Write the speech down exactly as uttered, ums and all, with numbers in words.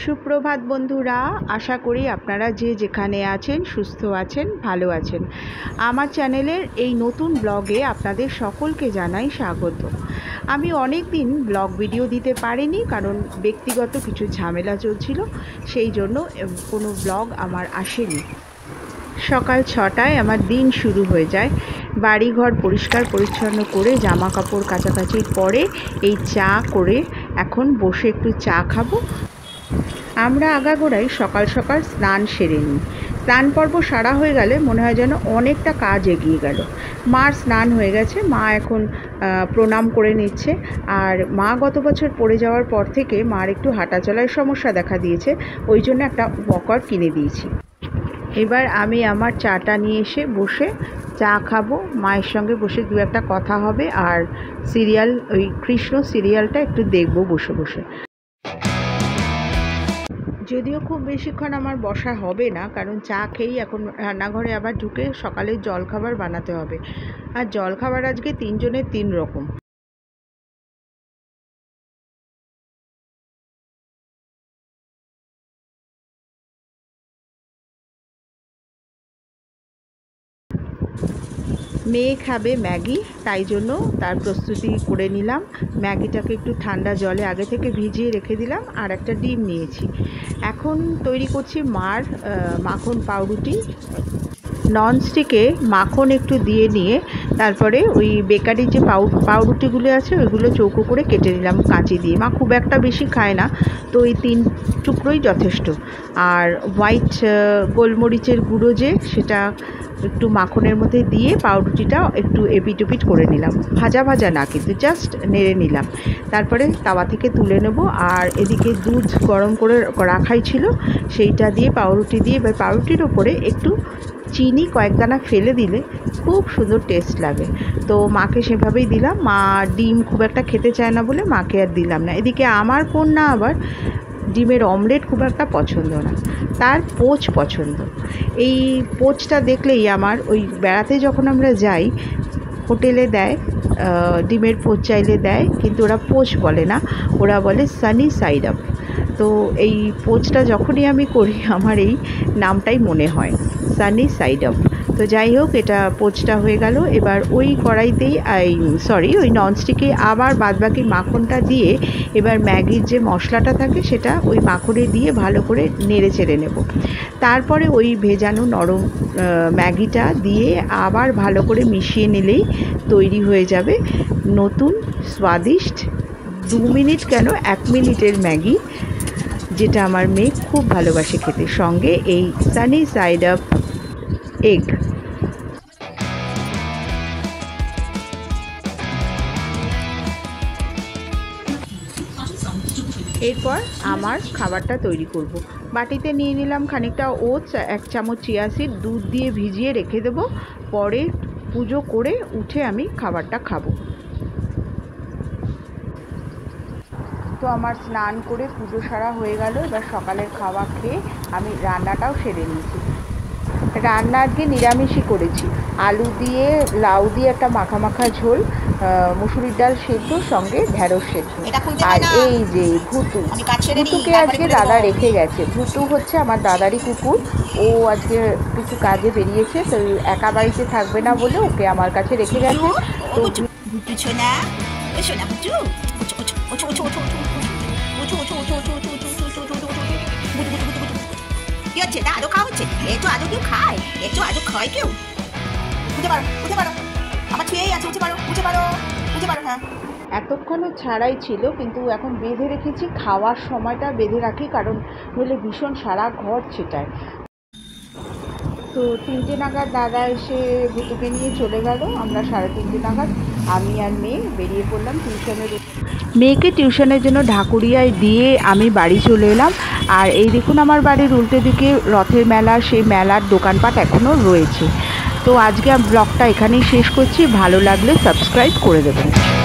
সুপ্রভাত বন্ধুরা, আশা করি আপনারা যে যেখানে আছেন সুস্থ আছেন, ভালো আছেন। আমার চ্যানেলের এই নতুন ব্লগে আপনাদের সকলকে জানাই স্বাগত। আমি অনেক দিন ব্লগ ভিডিও দিতে পারিনি, কারণ ব্যক্তিগত কিছু ঝামেলা চলছিল, সেই জন্য কোনো ব্লগ আমার আসেনি। সকাল ছটায় আমার দিন শুরু হয়ে যায়। বাড়িঘর পরিষ্কার পরিচ্ছন্ন করে জামা কাপড় কাচাকাচির পরে এই চা করে এখন বসে একটু চা খাবো। আমরা আগাগোড়াই সকাল সকাল স্নান সেরে নিই। স্নান পর্ব সারা হয়ে গেলে মনে হয় যেন অনেকটা কাজ এগিয়ে গেল। মার স্নান হয়ে গেছে, মা এখন প্রণাম করে নিচ্ছে। আর মা গত বছর পড়ে যাওয়ার পর থেকে মার একটু হাঁটা চলার সমস্যা দেখা দিয়েছে, ওই জন্য একটা ওয়াকার কিনে দিয়েছি। এবার আমি আমার চাটা নিয়ে এসে বসে চা খাবো, মায়ের সঙ্গে বসে দু একটা কথা হবে, আর সিরিয়াল, ওই কৃষ্ণ সিরিয়ালটা একটু দেখবো বসে বসে। যদিও খুব বেশিক্ষণ আমার বসা হবে না, কারণ চা খেয়েই এখন রান্নাঘরে আবার ঢুকে সকালের জলখাবার বানাতে হবে। আর জলখাবার আজকে তিনজনের তিন রকম। মেয়ে খাবে ম্যাগি, তাই জন্য তার প্রস্তুতি করে নিলাম। ম্যাগিটাকে একটু ঠান্ডা জলে আগে থেকে ভিজিয়ে রেখে দিলাম, আর একটা ডিম নিয়েছি। এখন তৈরি করছি মার মাখন পাউরুটি। ননস্টিকে মাখন একটু দিয়ে নিয়ে তারপরে ওই বেকারির যে পাউ পাউরুটিগুলো আছে ওইগুলো চৌকো করে কেটে নিলাম কাঁচি দিয়ে। মা খুব একটা বেশি খায় না, তো এই তিন টুকরোই যথেষ্ট। আর হোয়াইট গোলমরিচের গুঁড়ো যে, সেটা একটু মাখনের মধ্যে দিয়ে পাউরুটিটা একটু এপিট ওপিট করে নিলাম, ভাজা ভাজা না কিন্তু জাস্ট নেড়ে নিলাম। তারপরে তাওয়া থেকে তুলে নেব। আর এদিকে দুধ গরম করে রাখাই ছিল, সেইটা দিয়ে পাউরুটি দিয়ে, এবার পাউরুটির ওপরে একটু চিনি কয়েক দানা ফেলে দিলে খুব সুন্দর টেস্ট লাগে। তো মাকে সেভাবেই দিলাম। মা ডিম খুব একটা খেতে চায় না বলে মাকে আর দিলাম না। এদিকে আমার কন্যা আবার ডিমের অমলেট খুব একটা পছন্দ না, তার পোচ পছন্দ। এই পোচটা দেখলেই আমার, ওই বেড়াতে যখন আমরা যাই হোটেলে দেয় ডিমের পোচ চাইলে দেয়, কিন্তু ওরা পোচ বলে না, ওরা বলে সানি সাইড আপ। তো এই পোচটা যখনই আমি করি আমার এই নামটাই মনে হয়, সানি সাইড আপ। তো যাই হোক, এটা পোচটা হয়ে গেল। এবার ওই কড়াইতেই এই সরি ওই ননস্টিকে আবার বাদবাকি মাখনটা দিয়ে এবার ম্যাগির যে মশলাটা থাকে সেটা ওই মাখনে দিয়ে ভালো করে নেড়ে চেড়ে নেব। তারপরে ওই ভেজানো নরম ম্যাগিটা দিয়ে আবার ভালো করে মিশিয়ে নিলেই তৈরি হয়ে যাবে নতুন স্বাদিষ্ট দু মিনিট কেন এক মিনিটের ম্যাগি, যেটা আমার মেয়ে খুব ভালোবাসে খেতে। সঙ্গে এই সানি সাইড আপ এগ। এরপর আমার খাবারটা তৈরি করব। বাটিতে নিয়ে নিলাম খানিকটা ওটস, এক চামচ চিয়া সিড, দুধ দিয়ে ভিজিয়ে রেখে দেবো। পরে পুজো করে উঠে আমি খাবারটা খাবো। তো আমার স্নান করে পুজো সারা হয়ে গেল। এবার সকালের খাওয়া খেয়ে আমি রান্নাটাও সেরে নিয়েছি। রান্না আজকে নিরামিষই করেছি, আলু দিয়ে লাউ দিয়ে একটা মাখা মাখা ঝোল, মুসুরির ডাল সেদ্ধ, সঙ্গে ঢেঁড়স সেদ্ধ। আর এই যে ভুতু, ভুতুকে আজকে দাদা রেখে গেছে। ভুতু হচ্ছে আমার দাদারই কুকুর। ও আজকে কিছু কাজে বেরিয়েছে, তো একা বাড়িতে থাকবে না বলে ওকে আমার কাছে রেখে গেছে। তো ভুতু ছোনা, সোনা ভুতু, কি হচ্ছে? না আদৌ খাওয়া হচ্ছে? একটু আদৌ কেউ খায়? একটু আদৌ খায় কেউ? বুঝতে পারো, বুঝতে পারো, আমার ছুঁয়েই আছে, বুঝতে পারো, বুঝতে পারো, বুঝতে পারো। হ্যাঁ, এতক্ষণও ছাড়াই ছিল, কিন্তু এখন বেঁধে রেখেছি। খাওয়ার সময়টা বেঁধে রাখি, কারণ নইলে ভীষণ সারা ঘর ছেটায়। তো তিনটে নাগাদ দাদা এসে ভুতুকে নিয়ে চলে গেল। আমরা সাড়ে তিনটে নাগাদ আমি আর মেয়ে বেরিয়ে পড়লাম টিউশনের। মেয়েকে টিউশনের জন্য ঢাকুরিয়ায় দিয়ে আমি বাড়ি চলে এলাম। আর এই দেখুন, আমার বাড়ির উল্টো দিকে রথের মেলা, সেই মেলার দোকানপাট এখনও রয়েছে। তো আজকে ব্লগটা এখানেই শেষ করছি। ভালো লাগলে সাবস্ক্রাইব করে দেবেন।